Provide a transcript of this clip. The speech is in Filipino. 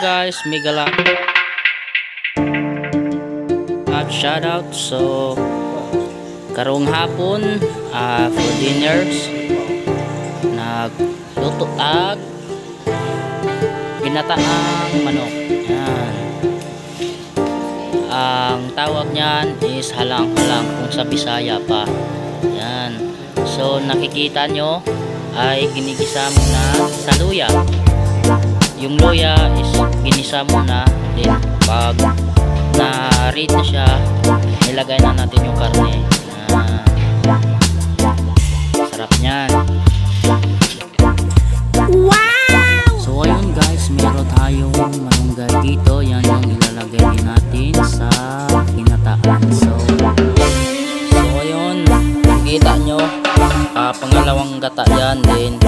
guys, Migala shoutout. So karong hapon for dinners nagluto ag ginataang manok. Yan. Ang tawag niyan is halang-halang kung sa Bisaya pa. Yan. So nakikita nyo ay ginigisa muna sa luya. Yung luya is ginisa muna, then pag na-read na siya, nilagay na natin yung karne. Sarap niyan. Wow! So ayun guys, meron tayong malunggay dito. Yan yung ilalagay din natin sa ginataan. So ayun, nakikita nyo pangalawang gata yan. Then